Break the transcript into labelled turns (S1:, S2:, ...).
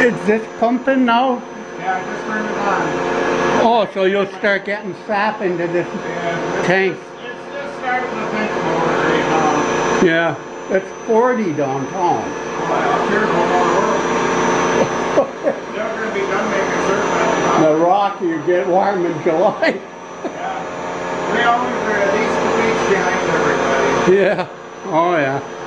S1: Is this pumping now?
S2: Yeah, I just turned it on.
S1: Oh, so you'll start getting sap into this tank.
S2: It's just starting to think about it right now.
S1: Yeah, it's 40 downtown.
S2: Well, here's one more work. They're going to be done making certain that
S1: The rock, you get warm in July.
S2: yeah. We always are at least 2 weeks behind everybody.
S1: Yeah, oh yeah.